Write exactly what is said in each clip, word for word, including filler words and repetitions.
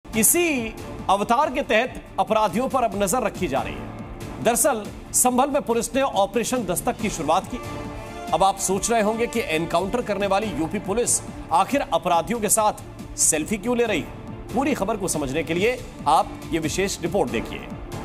इसी अवतार के तहत अपराधियों पर अब नजर रखी जा रही है। दरअसल संभल में पुलिस ने ऑपरेशन दस्तक की शुरुआत की। अब आप सोच रहे होंगे कि एनकाउंटर करने वाली यूपी पुलिस आखिर अपराधियों के साथ सेल्फी क्यों ले रही है? पूरी खबर को समझने के लिए आप ये विशेष रिपोर्ट देखिए।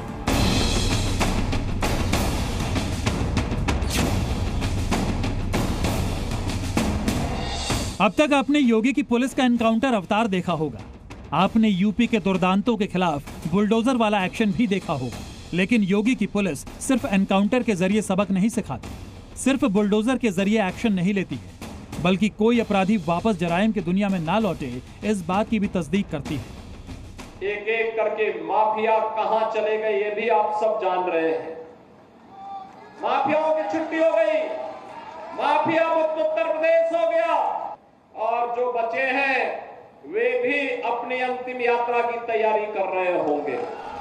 अब तक आपने योगी की पुलिस का एनकाउंटर अवतार देखा होगा। आपने यूपी के दुर्दांतों के खिलाफ बुलडोजर वाला एक्शन भी देखा होगा। लेकिन योगी की पुलिस सिर्फ एनकाउंटर के जरिए सबक नहीं सिखाती, सिर्फ बुलडोजर के जरिए एक्शन नहीं लेती है, बल्कि कोई अपराधी वापस जराइम की दुनिया में ना लौटे इस बात की भी तस्दीक करती है। एक एक करके माफिया कहां चले गए ये भी आप सब जान रहे हैं। माफियाओं की छुट्टी हो गई, माफिया मुक्त उत्तर प्रदेश हो गया और जो बचे हैं वे भी अपनी अंतिम यात्रा की तैयारी कर रहे होंगे।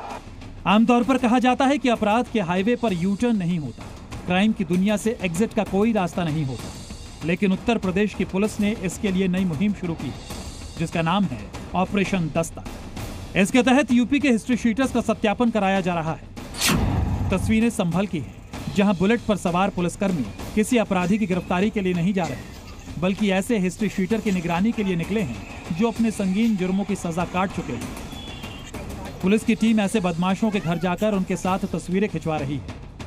आमतौर पर कहा जाता है कि अपराध के हाईवे पर यू टर्न नहीं होता, क्राइम की दुनिया से एग्जिट का कोई रास्ता नहीं होता। लेकिन उत्तर प्रदेश की पुलिस ने इसके लिए नई मुहिम शुरू की, जिसका नाम है ऑपरेशन दस्तक। इसके तहत यूपी के हिस्ट्री शीटर्स का सत्यापन कराया जा रहा है। तस्वीरें संभल की हैं, जहां बुलेट पर सवार पुलिसकर्मी किसी अपराधी की गिरफ्तारी के लिए नहीं जा रहे, बल्कि ऐसे हिस्ट्री शीटर की निगरानी के लिए निकले हैं जो अपने संगीन जुर्मों की सजा काट चुके हैं। पुलिस की टीम ऐसे बदमाशों के घर जाकर उनके साथ तस्वीरें खिंचवा रही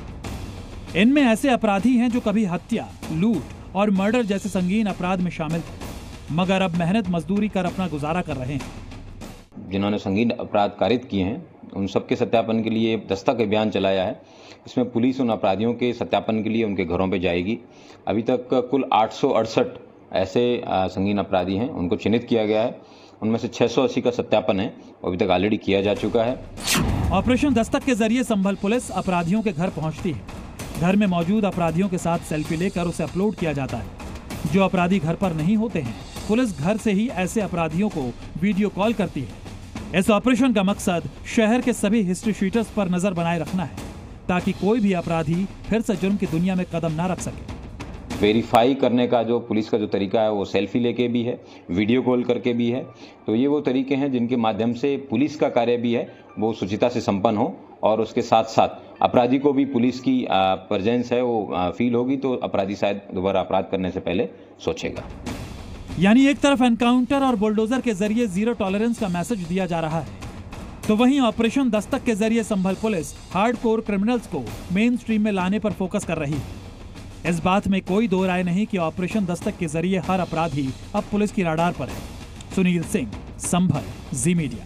है। इनमें ऐसे अपराधी हैं जो कभी हत्या, लूट और मर्डर जैसे संगीन अपराध में शामिल थे, मगर अब मेहनत मजदूरी कर अपना गुजारा कर रहे हैं। जिन्होंने संगीन अपराध कारित किए हैं उन सबके सत्यापन के लिए दस्तक अभियान चलाया है। इसमें पुलिस उन अपराधियों के सत्यापन के लिए उनके घरों पर जाएगी। अभी तक कुल आठ सौ अड़सठ ऐसे संगीन अपराधी हैं, उनको चिन्हित किया गया है। उनमें से छह सौ अस्सी का सत्यापन है, अभी तक ऑलरेडी किया जा चुका है। ऑपरेशन दस्तक के जरिए संभल पुलिस अपराधियों के घर पहुंचती है। घर में मौजूद अपराधियों के साथ सेल्फी लेकर उसे अपलोड किया जाता है। जो अपराधी घर पर नहीं होते हैं, पुलिस घर से ही ऐसे अपराधियों को वीडियो कॉल करती है। इस ऑपरेशन का मकसद शहर के सभी हिस्ट्री शीटर्स पर नजर बनाए रखना है, ताकि कोई भी अपराधी फिर से जुर्म की दुनिया में कदम न रख सके। वेरीफाई करने का जो पुलिस का जो तरीका है वो सेल्फी लेके भी है, वीडियो कॉल करके भी है। तो ये वो तरीके हैं जिनके माध्यम से पुलिस का कार्य भी है वो शुचिता से संपन्न हो, और उसके साथ साथ अपराधी को भी पुलिस की प्रेजेंस है वो फील होगी, तो अपराधी शायद दोबारा अपराध करने से पहले सोचेगा। यानी एक तरफ एनकाउंटर और बुलडोजर के जरिए जीरो टॉलरेंस का मैसेज दिया जा रहा है, तो वहीं ऑपरेशन दस्तक के जरिए संभल पुलिस हार्डकोर क्रिमिनल्स को मेन स्ट्रीम में लाने पर फोकस कर रही है। इस बात में कोई दो राय नहीं कि ऑपरेशन दस्तक के जरिए हर अपराधी अब पुलिस की रडार पर है। सुनील सिंह, संभल, जी मीडिया।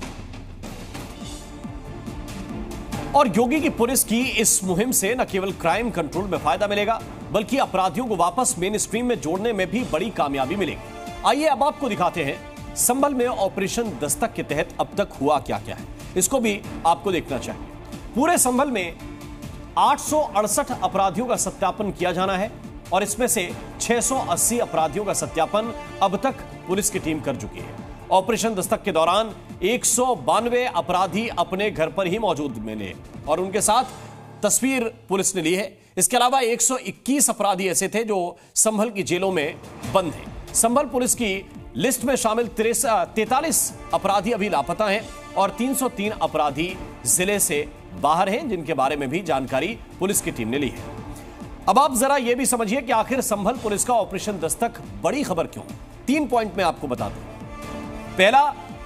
और योगी की पुलिस की इस मुहिम से न केवल क्राइम कंट्रोल में फायदा मिलेगा, बल्कि अपराधियों को वापस मेन स्ट्रीम में जोड़ने में भी बड़ी कामयाबी मिलेगी। आइए अब आपको दिखाते हैं संभल में ऑपरेशन दस्तक के तहत अब तक हुआ क्या क्या है। इसको भी आपको देखना चाहिए। पूरे संभल में आठ सौ अड़सठ अपराधियों का सत्यापन किया जाना है और इसमें से छह सौ अस्सी अपराधियों का सत्यापन अब तक पुलिस की टीम कर चुकी है। ऑपरेशन दस्तक के दौरान एक सौ बानवे अपराधी अपने घर पर ही मौजूद मिले और उनके साथ तस्वीर पुलिस ने ली है। इसके अलावा एक सौ इक्कीस अपराधी ऐसे थे जो संभल की जेलों में बंद हैं। संभल पुलिस की लिस्ट में शामिल तैंतालीस अपराधी अभी लापता हैं और तीन सौ तीन अपराधी जिले से बाहर हैं, जिनके बारे में भी जानकारी पुलिस की टीम ने ली है। अब आप जरा यह भी समझिए कि आखिर संभल पुलिस का ऑपरेशन दस्तक बड़ी खबर क्यों। तीन पॉइंट में आपको बता दूं। पहला,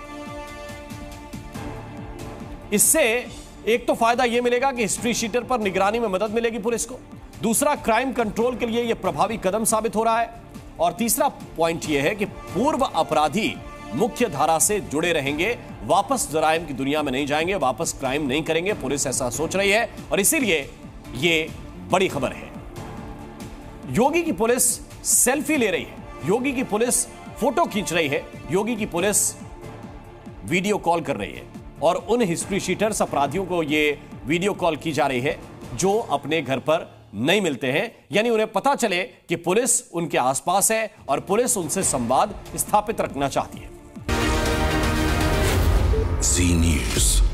इससे एक तो फायदा यह मिलेगा कि हिस्ट्री शीटर पर निगरानी में मदद मिलेगी पुलिस को। दूसरा, क्राइम कंट्रोल के लिए यह प्रभावी कदम साबित हो रहा है। और तीसरा पॉइंट यह है कि पूर्व अपराधी मुख्य धारा से जुड़े रहेंगे, वापस जराइम की दुनिया में नहीं जाएंगे, वापस क्राइम नहीं करेंगे। पुलिस ऐसा सोच रही है और इसीलिए यह बड़ी खबर है। योगी की पुलिस सेल्फी ले रही है, योगी की पुलिस फोटो खींच रही है, योगी की पुलिस वीडियो कॉल कर रही है और उन हिस्ट्री शीटर्स अपराधियों को यह वीडियो कॉल की जा रही है जो अपने घर पर नहीं मिलते हैं। यानी उन्हें पता चले कि पुलिस उनके आसपास है और पुलिस उनसे संवाद स्थापित रखना चाहती है। जी न्यूज़।